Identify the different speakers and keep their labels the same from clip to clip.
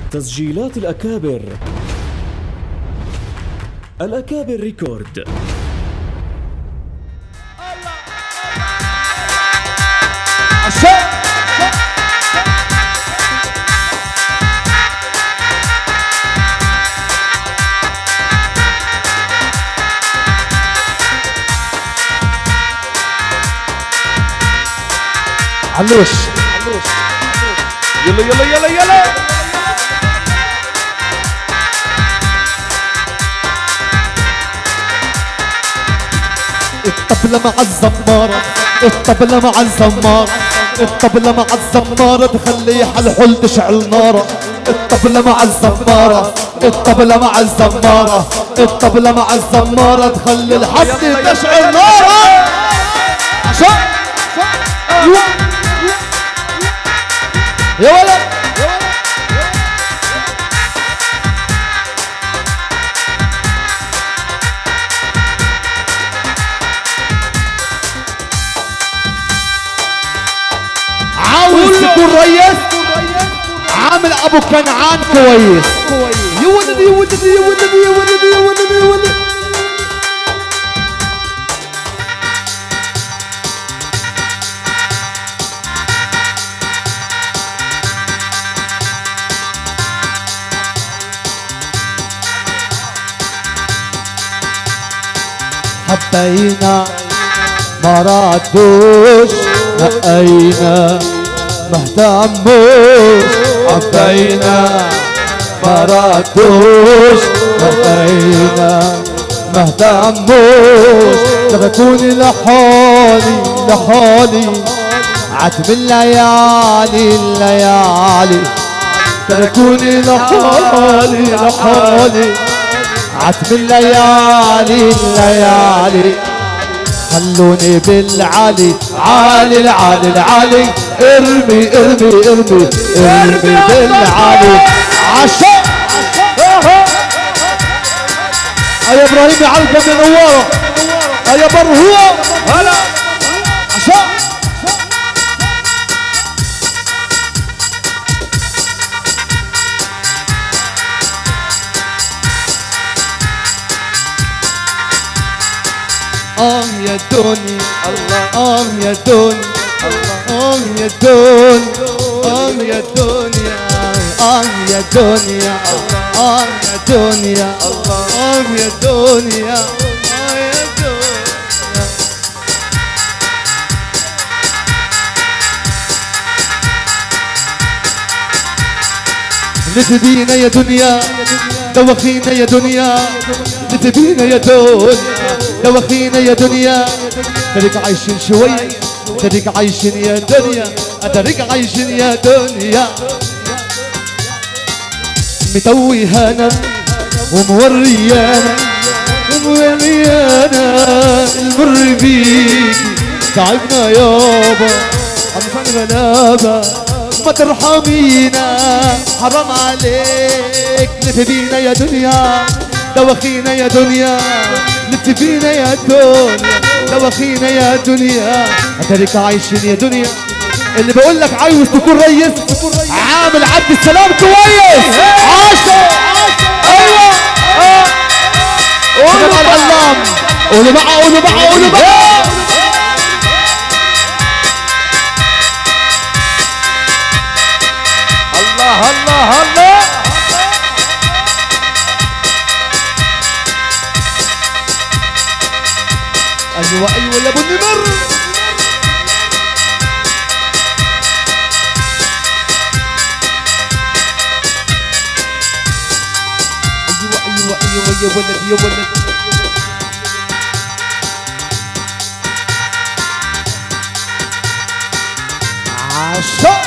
Speaker 1: تسجيلات الأكابر. الأكابر ريكورد.
Speaker 2: علوش يلا يلا يلا يلا. الطبلة مع الزمارة، الطبلة مع الزمارة، الطبلة مع الزمارة تخلي حلحل تشعل نارة. الطبلة مع الزمارة، الطبلة مع الزمارة، الطبلة مع الزمارة تخلي الحفل تشعل نارة. يا ولد عاوز تكون ريس، عامل ابو كنعان كويس. يا ولدي يا ولدي يا ولدي يا ولدي يا ولدي يا ولدي. حبينا ما ردوش، نقينا ما اهتموش. حبينا ما ردوش، نقينا ما اهتموش. تركوني لحالي لحالي عتم الليالي الليالي. تركوني لحالي لحالي عتم الليالي الليالي. خلوني بالعالي عالي العالي العالي. ارمي ارمي ارمي ارمي بالعالي. عشاء يا ابراهيم يعلقه من نواره يا برهوه. هلا عشاء يا دنيا الله، يا دنيا الله، يا دنيا، يا دنيا، يا دنيا الله، يا دنيا الله، يا دنيا، يا دنيا. لتبينا يا دنيا دوخينا يا دنيا. لتبينا يا دنيا دوخينا يا دنيا. تريك عايشين شوي، تريك عايشين يا دنيا، تريك عايشين يا دنيا. متوهانا وموريانا وموريانا المر بيك. تعبنا يابا عم غلابة ما ترحمينا حرام عليك. لتبينا يا دنيا دوخينا يا دنيا. لتبينا يا دنيا دوخينا يا دنيا. اتاريك عايشين يا دنيا. اللي بقول لك عايز تكون ريس عامل عبد السلام كويس. عاشر ايوه قولوا مع العلام، قولوا معه قولوا معه قولوا معه. الله الله الله. ايوه ايوه يا ابو النمر. ايوه ايوه ايوه يا ولد يا ولد. عاشق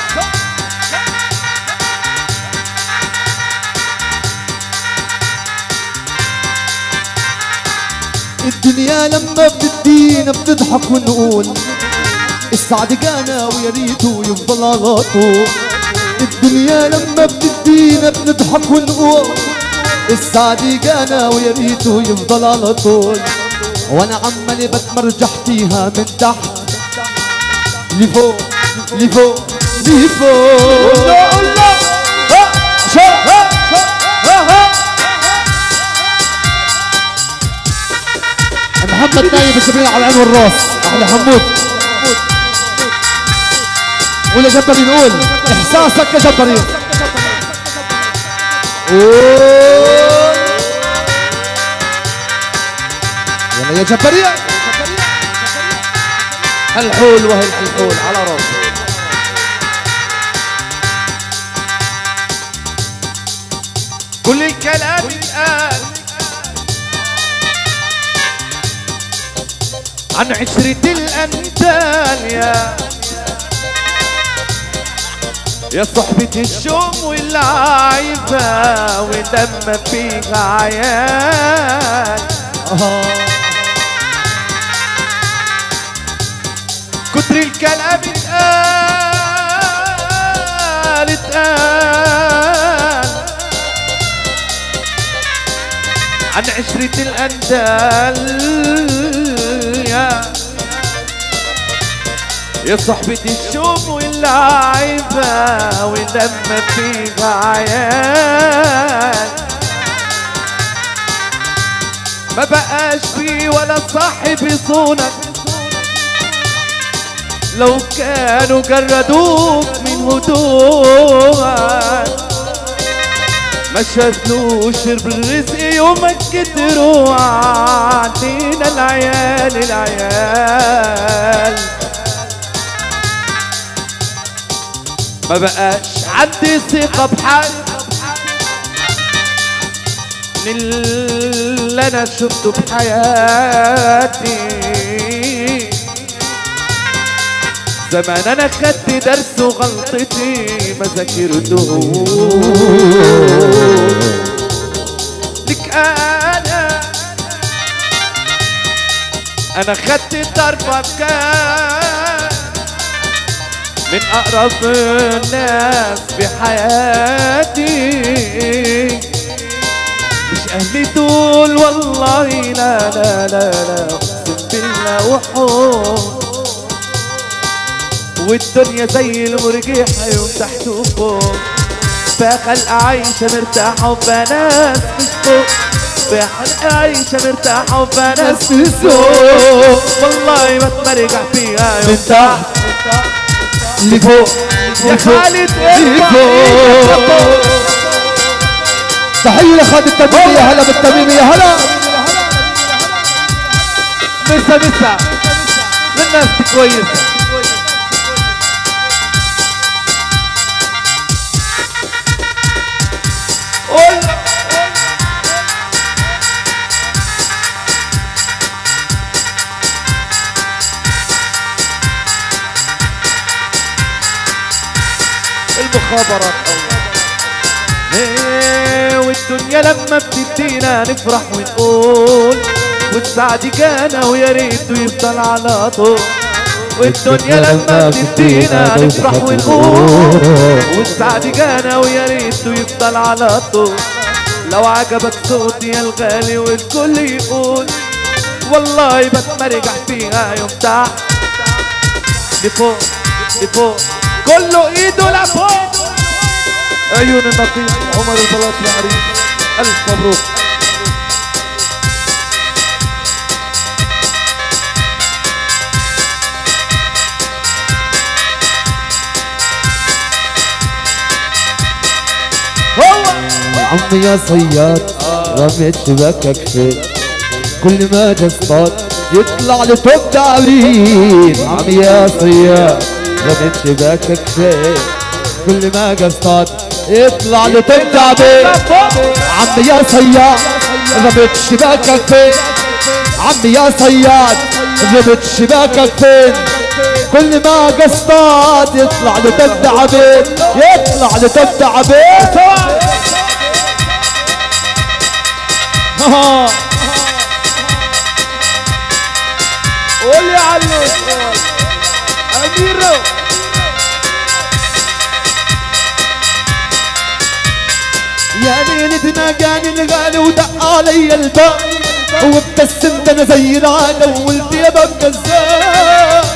Speaker 2: الدنيا لما بتدينا بتضحك ونقول السعد جانا ويا ريته يفضل على طول. الدنيا لما بتدينا بنضحك ونقول السعد جانا ويا ريته يفضل على طول. وانا عمالي بتمرجح فيها من تحت لفوق لفوق لفوق. الله الله شو العين والراس احلى حمود. قول يا جبارين قول احساسك يا جبارين. يلا يا جبارين. الحول وهي الحول على راسي.
Speaker 3: كل الكلام اتقال عن عشرة الأندال يا صحبة الشوم والعايفة ولما فيها عيال كتر الكلام اتقال عن عشرة الأندال يا صحبة الشوم والعايفة ولما فيها عيال ما بقاش فيه ولا صاحب يصونك لو كانوا جردوك من هدوءك ما شافلوش بالرزق يومك كتروا علينا العيال ما بقاش عندي ثقة بحد من اللي انا شفته بحياتي زمان انا خدت درس وغلطتي ما ذاكرتهوش لك انا خدت ضربة بكام من اقرب الناس بحياتي مش اهلي دول والله لا لا لا لا اقسم بالله وحوم والدنيا زي المرجيحة يوم تحت وفوق فخلق عايشة مرتاحة وبناس مش فوق فخلق عايشة مرتاحة وبناس مش فوق والله ما تمرجع فيها يوم تحت
Speaker 2: لفوق
Speaker 3: يا خالد
Speaker 2: لفوق. تحية لخالد التميمي يا هلا بالتميمي يا هلا
Speaker 3: مسا للناس كويسة المخابرات والدنيا لما بتدينا نفرح ونقول والسعد جانا ويا ريته يفضل على طول والدنيا لما بتدينا نفرح ونقول والسعد جانا ويا ريته يفضل على طول لو عجبك صوتي يا الغالي والكل يقول والله بتمرجع فيها يوم تحت لفوق كله ايده لفوق عيون النقيب عمر البلاط العريس الف مبروك
Speaker 2: عمي يا صياد رميت شبكك فين كل ما تصطاد يطلع لفوق تعبين. عمي يا صياد رميت شبكك فين كل ما اصطاد يطلع لفوق تعبين. عمي يا صياد رميت شبكك فين عمي يا صياد رميت شبكك فين كل ما اصطاد يطلع لفوق تعبين يطلع لفوق تعبين.
Speaker 3: قول يا علو أميرو
Speaker 2: يا ليلتنا جاني الغالي ودق علي الباب وابتسمت انا زي العادة وقلت يا باب كذاب.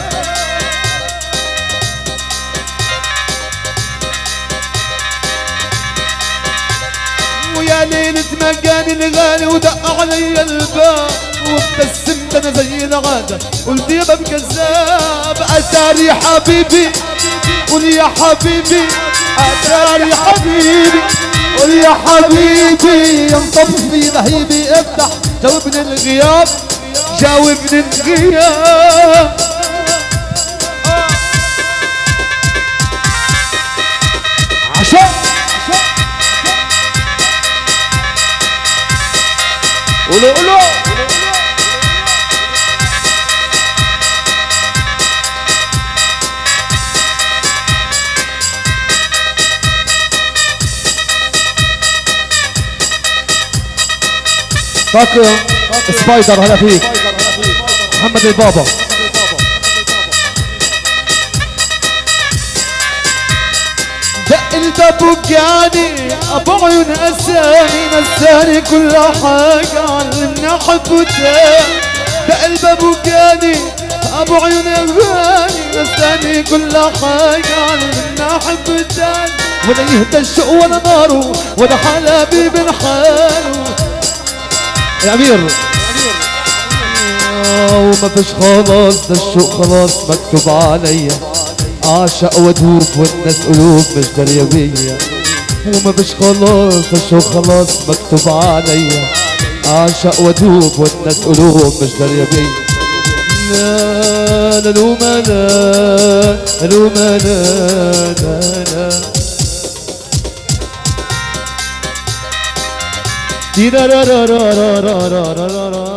Speaker 2: ويا ليلتنا جاني الغالي ودق علي الباب وابتسمت انا زي العادة قلت يا باب كذاب اتاري حبيبي قول يا حبيبي اتاري حبيبي قول يا حبيبي ينطف في لهيبي افتح جاوبني الغياب جاوبني الغياب عشان قولوا قولوا فاكر سبايدر هلا فيك محمد البابا دق الباب وجاني ابو عيون نساني كل حاجة علمني احبه تاني دق الباب وجاني ابو عيون نساني كل حاجة علمني احبه تاني ولا يهدى الشوق ولا ناره ولا حلبي بن حاله يا امير وما فيش خلاص ده الشوق خلاص مكتوب عليا اعشق وادوب والناس قلوب مش داريه بيا وما فيش خلاص ده الشوق خلاص مكتوب عليا اعشق وادوب والناس قلوب مش داريه بيا لا لا لوما لا لوما لا لا لا دي را را را را را را را را